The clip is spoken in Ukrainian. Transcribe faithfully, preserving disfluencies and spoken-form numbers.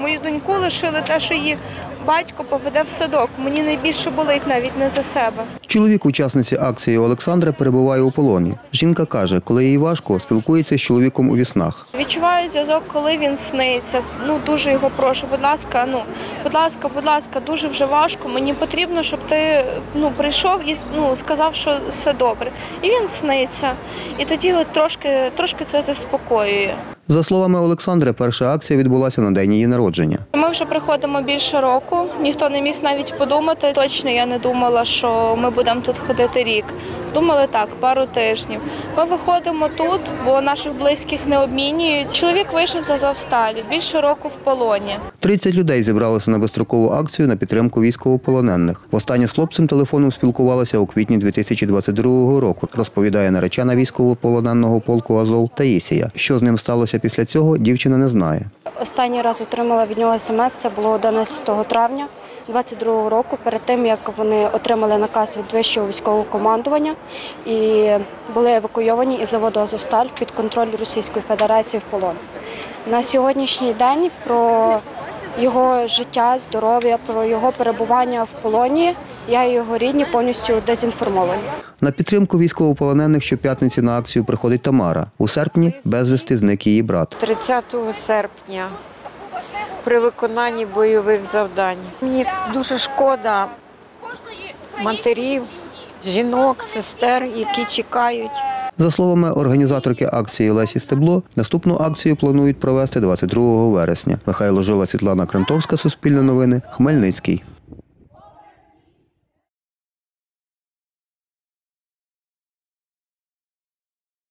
Мою доньку лишили те, що її батько поведе в садок. Мені найбільше болить навіть не за себе. Чоловік учасниці акції Олександра перебуває у полоні. Жінка каже, коли їй важко, спілкується з чоловіком у віснах. Відчуваю зв'язок, коли він сниться. Ну, дуже його прошу, будь ласка, ну, будь ласка, будь ласка, дуже вже важко. Мені потрібно, щоб ти ну, прийшов і ну, сказав, що все добре. І він сниться. І тоді от трошки, трошки це заспокоює. За словами Олександри, перша акція відбулася на день її народження. Ми вже приходимо більше року. Ніхто не міг навіть подумати. Точно я не думала, що ми будемо тут ходити рік. Думали так, пару тижнів. Ми виходимо тут, бо наших близьких не обмінюють. Чоловік вийшов з Азовсталі, більше року в полоні. тридцять людей зібралися на безстрокову акцію на підтримку військовополонених. Востаннє з хлопцем телефоном спілкувалася у квітні дві тисячі двадцять другого року, розповідає наречена військовополоненого полку Азов Таїсія. Що з ним сталося після цього, дівчина не знає. Останній раз отримала від нього смс, це було одинадцятого травня двадцять другого року, перед тим, як вони отримали наказ від вищого військового командування і були евакуйовані із заводу «Азовсталь» під контроль Російської Федерації в полон. На сьогоднішній день про його життя, здоров'я, про його перебування в полоні я і його рідні повністю дезінформовані. На підтримку військовополонених щоп'ятниці на акцію приходить Тамара. У серпні безвісти зник її брат. тридцятого серпня при виконанні бойових завдань. Мені дуже шкода матерів, жінок, сестер, які чекають. За словами організаторки акції Лесі Стебло, наступну акцію планують провести двадцять другого вересня. Михайло Жила, Світлана Крантовська, Суспільне новини, Хмельницький.